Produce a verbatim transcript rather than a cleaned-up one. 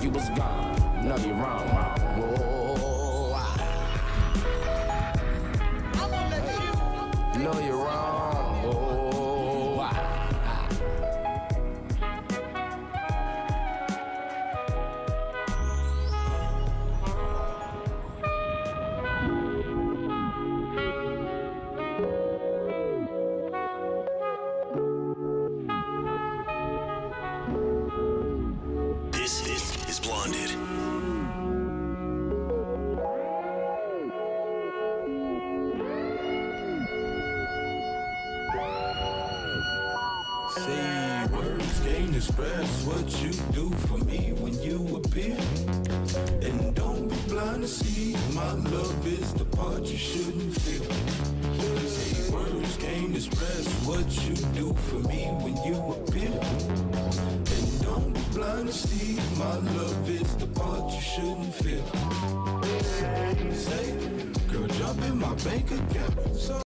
you was gone. No, you're wrong, wrong. Whoa, I'm gonna let you. You know you're wrong. Whoa. This is, is Blonded. Say words can't express what you do for me when you appear. And don't be blind to see my love is the part you shouldn't feel. Say words can't express what you do for me when you appear. And don't be blind to see my love is the part you shouldn't feel. Say, girl, jump in my bank account.